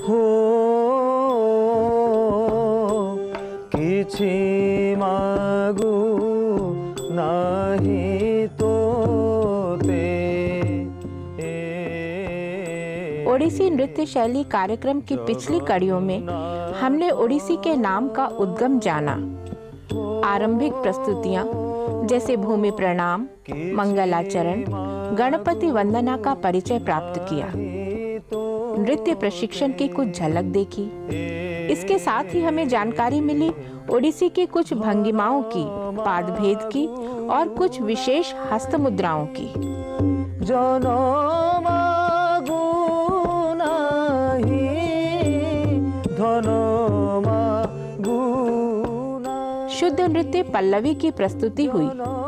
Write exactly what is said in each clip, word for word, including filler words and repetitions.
हो किछि मागु नाही तोते। ओडिसी नृत्य शैली कार्यक्रम की पिछली कड़ियों में हमने ओडिसी के नाम का उद्गम जाना। आरंभिक प्रस्तुतियां जैसे भूमि प्रणाम, मंगलाचरण, गणपति वंदना का परिचय प्राप्त किया। नृत्य प्रशिक्षण की कुछ झलक देखी। इसके साथ ही हमें जानकारी मिली ओडिसी की कुछ भंगिमाओं की, पाद भेद की और कुछ विशेष हस्त मुद्राओं की। शुद्ध नृत्य पल्लवी की प्रस्तुति हुई।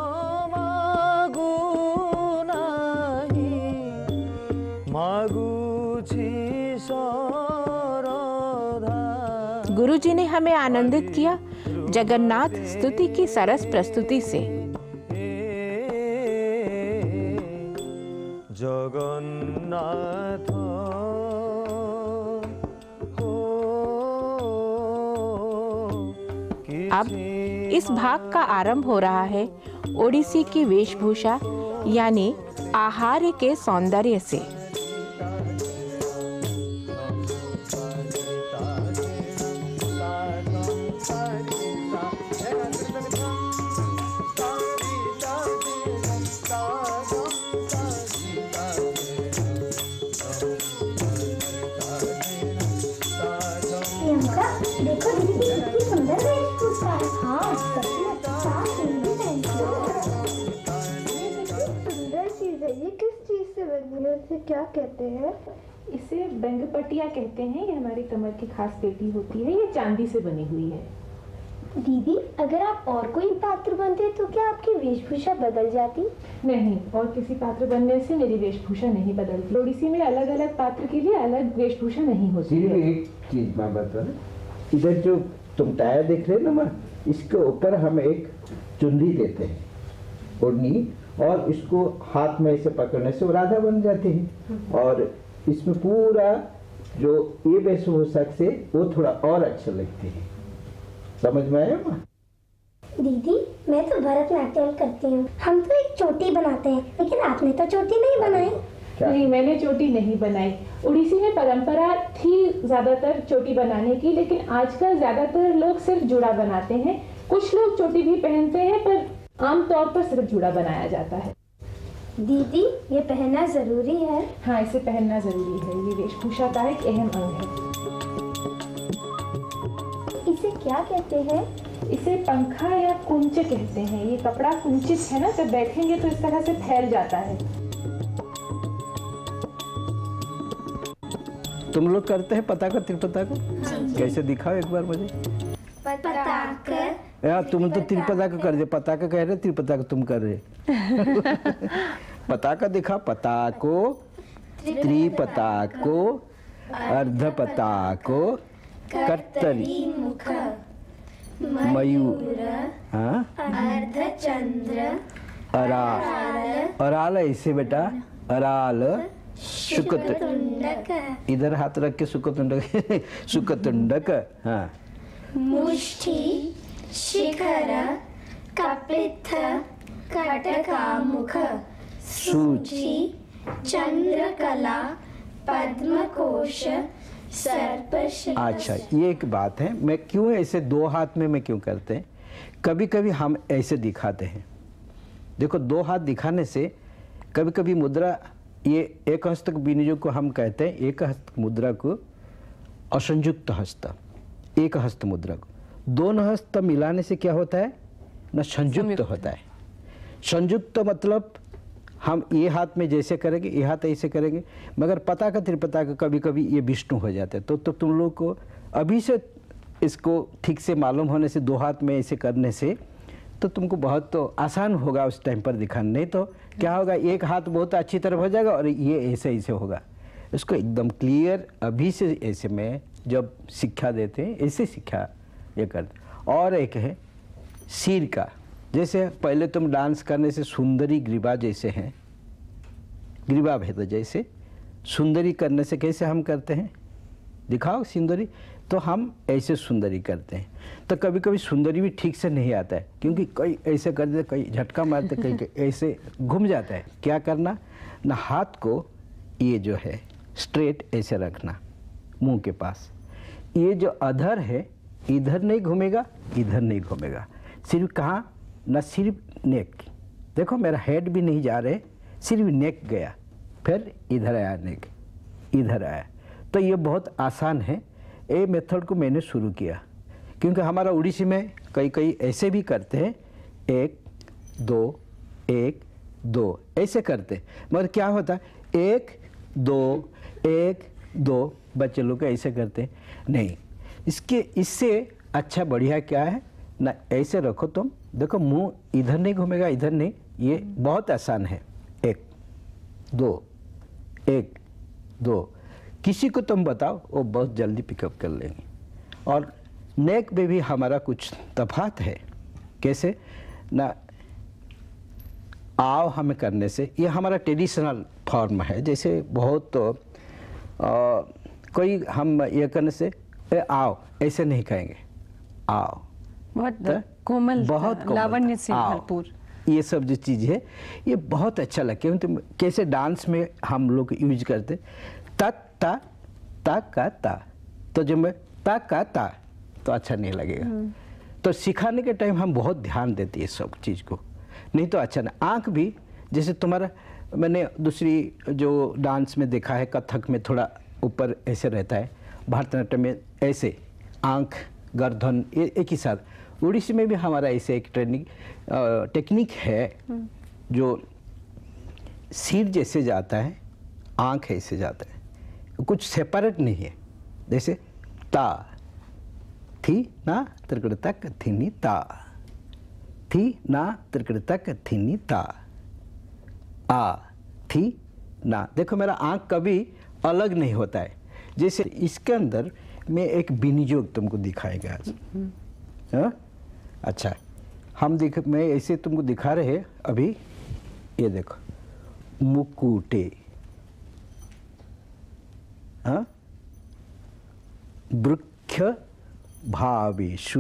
गुरुजी ने हमें आनंदित किया जगन्नाथ स्तुति की सरस प्रस्तुति से। जगन्नाथ अब इस भाग का आरंभ हो रहा है ओडिसी की वेशभूषा यानी आहार्य के सौंदर्य से। देखो दीदी कितनी सुंदर वेशभूषा है। हाँ, सुंदर चीज है। ये किस चीज से बनी है? इसे क्या कहते हैं? इसे बेंगपटिया कहते हैं। ये हमारी कमर की खास पेटी होती है। ये चांदी से बनी हुई है। दीदी, अगर आप और कोई पात्र बनते तो क्या आपकी वेशभूषा बदल जाती? नहीं, और किसी पात्र बनने से मेरी वेशभूषा नहीं बदलती। ओडिसी में अलग अलग पात्र के लिए अलग वेशभूषा नहीं होती है। एक चीज मैं बता, इधर जो तुम टायर देख रहे हो ना माँ, इसके ऊपर हम एक चुंदी देते हैं, ओढ़नी, और इसको हाथ में ऐसे पकड़ने से वो राधा बन जाती है। और इसमें पूरा जो ये वेशभूषा से वो थोड़ा और अच्छा लगती है। समझ में आया माँ? दीदी, मैं तो भरतनाट्यम करती हूँ। हम तो एक चोटी बनाते हैं, लेकिन आपने तो चोटी नहीं बनाई। नहीं, मैंने चोटी नहीं बनाई। ओडिसी में परंपरा थी ज्यादातर चोटी बनाने की, लेकिन आजकल ज्यादातर लोग सिर्फ जूड़ा बनाते हैं। कुछ लोग चोटी भी पहनते हैं, पर आमतौर पर सिर्फ जूड़ा बनाया जाता है। दीदी, ये पहनना जरूरी है? हाँ, इसे पहनना जरूरी है। ये वेशभूषा का एक अहम अंग है। इसे क्या कहते हैं? इसे पंखा या कुंच कहते हैं। ये कपड़ा कुंचित है ना, जब बैठेंगे तो इस तरह से फैल जाता है। तुम लोग करते हैं पताका त्रिपता को? कैसे दिखाओ एक बार मुझे। पताक। यार तुम तो त्रिपता का कर दे, पताका कह रहे, त्रिपता का तुम कर रहे। पताका दिखा, पताको, त्रिपताको, अर्धपताको, कर्तरी, मयूर, हाँ, अर्धचंद्र, अराल। अराल ऐसे बेटा, अराल, शुकतुंडक, इधर हाथ रख के शुकतुंडक, शुकतुंडक, हाँ, मुष्टि, शिखर, कपित्थ, कटकामुख, सूची, चंद्रकला, पद्मकोश, सर्प। अच्छा, ये एक बात है। मैं क्यों ऐसे दो हाथ में मैं क्यों करते हैं? कभी कभी हम ऐसे दिखाते हैं। देखो, दो हाथ दिखाने से कभी कभी मुद्रा, ये एक हस्त विनियोग को हम कहते हैं, एक हस्त मुद्रा को असंयुक्त हस्त, एक हस्त मुद्रा को दोनों हस्त मिलाने से क्या होता है ना, संयुक्त होता है। संयुक्त मतलब हम ये हाथ में जैसे करेंगे, ये हाथ ऐसे करेंगे, मगर पता का त्रिपता का कभी कभी ये विष्णु हो जाते हैं। तो, तो तुम लोग को अभी से इसको ठीक से मालूम होने से, दो हाथ में ऐसे करने से, तो तुमको बहुत तो आसान होगा उस टाइम पर दिखाना। नहीं तो क्या होगा, एक हाथ बहुत अच्छी तरह हो जाएगा और ये ऐसे ऐसे होगा। इसको एकदम क्लियर अभी से ऐसे में जब शिक्षा देते हैं, ऐसे शिक्षा ये करते। और एक है सिर का, जैसे पहले तुम डांस करने से सुंदरी ग्रीवा जैसे हैं, ग्रीवा भेद जैसे सुंदरी करने से कैसे हम करते हैं, दिखाओ सुंदरी, तो हम ऐसे सुंदरी करते हैं। तो कभी कभी सुंदरी भी ठीक से नहीं आता है, क्योंकि कई ऐसे कर देते, कई झटका मारते, कई ऐसे घूम जाता है। क्या करना ना, हाथ को ये जो है स्ट्रेट ऐसे रखना मुंह के पास। ये जो अधर है इधर नहीं घूमेगा, इधर नहीं घूमेगा, सिर्फ कहाँ ना, सिर्फ नेक। देखो मेरा हेड भी नहीं जा रहे, सिर्फ नेक गया, फिर इधर आया नेक, इधर आया। तो ये बहुत आसान है। ये मेथड को मैंने शुरू किया क्योंकि हमारा उड़ीसी में कई कई ऐसे भी करते हैं, एक दो एक दो ऐसे करते, मगर क्या होता है, एक दो एक दो, बच्चे लोग ऐसे करते नहीं। इसके इससे अच्छा बढ़िया क्या है ना, ऐसे रखो तुम, देखो मुंह इधर नहीं घूमेगा, इधर नहीं, ये बहुत आसान है। एक दो एक दो, किसी को तुम बताओ वो बहुत जल्दी पिकअप कर लेंगे। और नेक में भी हमारा कुछ तफात है। कैसे ना, आओ हमें करने से, ये हमारा ट्रेडिशनल फॉर्म है। जैसे बहुत तो आ, कोई हम ये करने से ए, आओ ऐसे नहीं कहेंगे, आओ बहुत कोमल, बहुत कोमल, लावण्य से आओ। भरपूर। ये सब जो चीज़ है ये बहुत अच्छा लगता है। तो कैसे डांस में हम लोग यूज करते, ता ता ता का ता, तो जब मैं ता का ता तो अच्छा नहीं लगेगा। तो सिखाने के टाइम हम बहुत ध्यान देते हैं सब चीज़ को, नहीं तो अच्छा नहीं। आँख भी जैसे तुम्हारा, मैंने दूसरी जो डांस में देखा है, कथक में थोड़ा ऊपर ऐसे रहता है, भरतनाट्यम में ऐसे आँख गर्दन ये एक ही साथ। उड़ीसी में भी हमारा ऐसे एक ट्रेनिंग टेक्निक है जो सिर जैसे जाता है, आँख ऐसे जाता है, कुछ सेपरेट नहीं है। जैसे ता थी ना त्रिकड़ तक थीनी ता, थी ना त्रिकड़ तक थीनी ता, आ थी ना। देखो मेरा आँख कभी अलग नहीं होता है। जैसे इसके अंदर मैं एक विनियोग तुमको दिखाएगा आज। हाँ अच्छा, हम दिख मैं ऐसे तुमको दिखा रहे हैं अभी, ये देखो मुकुटे, हाँ वृक्ष भावेशु।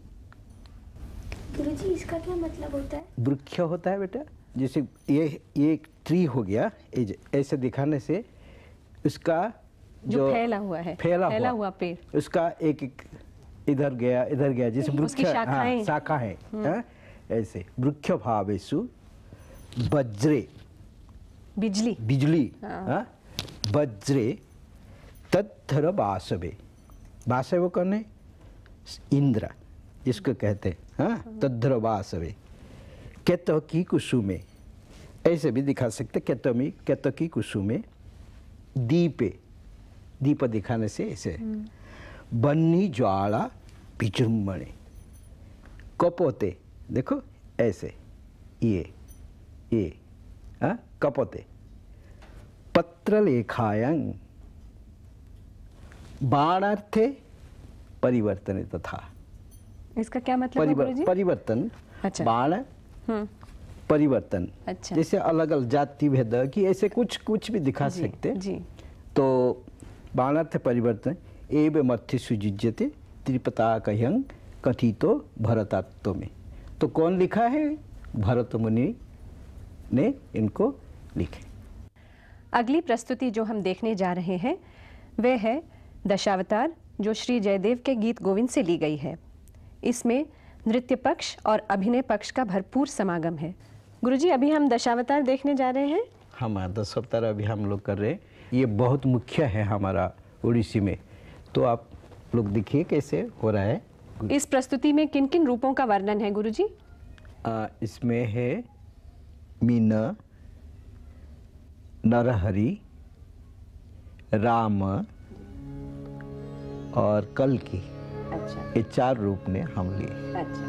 गुरुजी इसका क्या मतलब होता है? वृक्ष होता है बेटा, जैसे ये ये एक ट्री हो गया, ऐसे दिखाने से उसका जो, जो फैला हुआ है, फैला, फैला हुआ, हुआ पेड़, उसका एक एक इधर गया इधर गया, जैसे वृक्ष, हाँ, शाखा है, हाँ, ऐसे वृक्ष भावेशु वज्रे, बिजली बिजली, हाँ, वज्रे तद्धर वासवे। वासवे वो कौन है? इंद्र जिसको कहते हैं, हाँ, तद्धर वासवे। केतो की कुसुमे, ऐसे भी दिखा सकते, केतो में केतो की कुसुमे, दीपे, दीप दिखाने से ऐसे, बन्नी ज्वाला विजृंभणे, कपोते, देखो ऐसे, ये ये हाँ कपोते, पत्रलेखायं, बाणार्थे परिवर्तने तथा। इसका क्या मतलब है गुरुजी? परिवर्तन, अच्छा। बाण परिवर्तन, अच्छा। जैसे अलग अलग जाति भेद की ऐसे कुछ कुछ भी दिखा जी, सकते। जी। तो बाणार्थ परिवर्तन एव मथ्य सुजिज्यते त्रिपताकह्यं कथितो भरतात्व में। तो कौन लिखा है? भरत मुनि ने इनको लिखे। अगली प्रस्तुति जो हम देखने जा रहे हैं वह है दशावतार, जो श्री जयदेव के गीत गोविंद से ली गई है। इसमें नृत्य पक्ष और अभिनय पक्ष का भरपूर समागम है। गुरुजी अभी हम दशावतार देखने जा रहे हैं। हमारा दशावतार अभी हम लोग कर रहे हैं। ये बहुत मुख्य है हमारा उड़ीसी में, तो आप लोग देखिए कैसे हो रहा है। इस प्रस्तुति में किन किन रूपों का वर्णन है गुरुजी? आ, इसमें है मीना, नरहरि, राम और कल्कि। अच्छा। ये चार रूप ने हम लिए। अच्छा।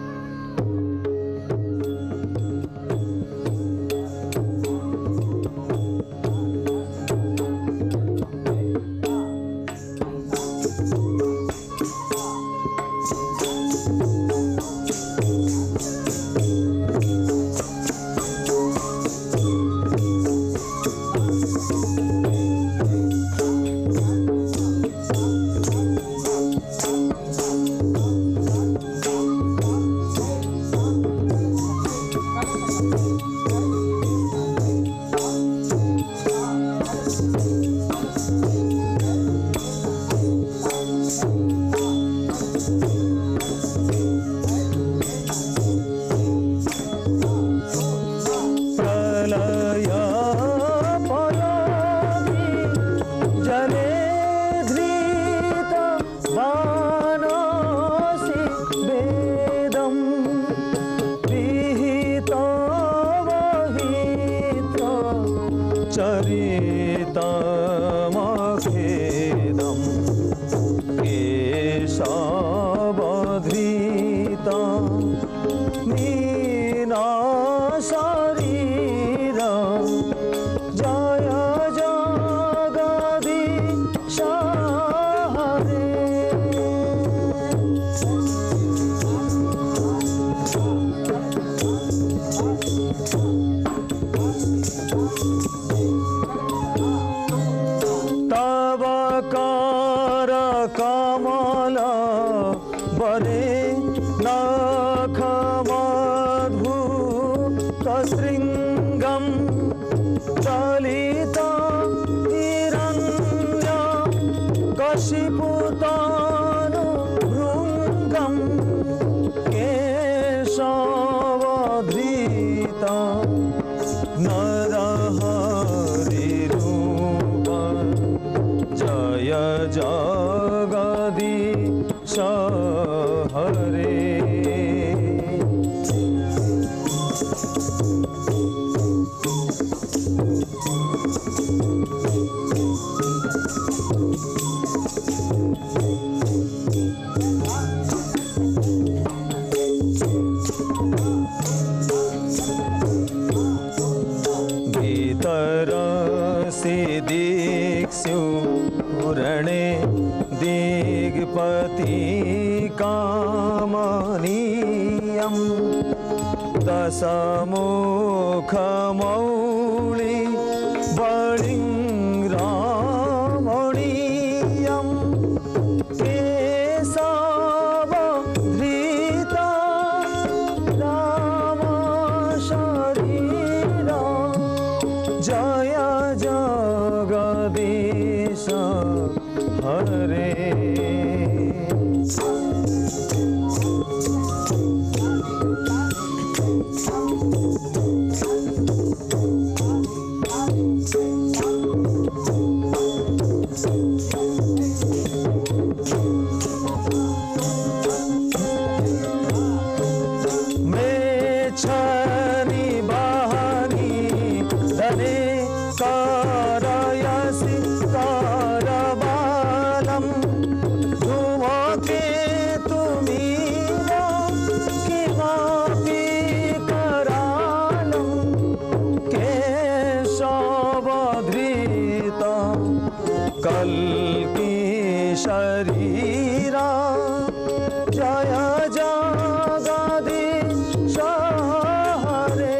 शबधृता मीना शरीर जय जगदीश हरे। तब कर कमल बरे नख मधुत शृंगम चलित हिरण्य कशिपुतनु भृंगम केशवधृत नरहरि रूप जय जगदीश हरे। गीतरसि दीक्षुरणे दिग्पति कामनीयं दशमुखमौळि बलिङ्ग्रामणीयं केशवधृता राम शरीर जय जगदीश हरे। मेच्छनि बहनि धने करयसि करबालं धूमकेतुमिव किमपि करालं केशवधृत कल्की शरीरा जय जगदीश हरे।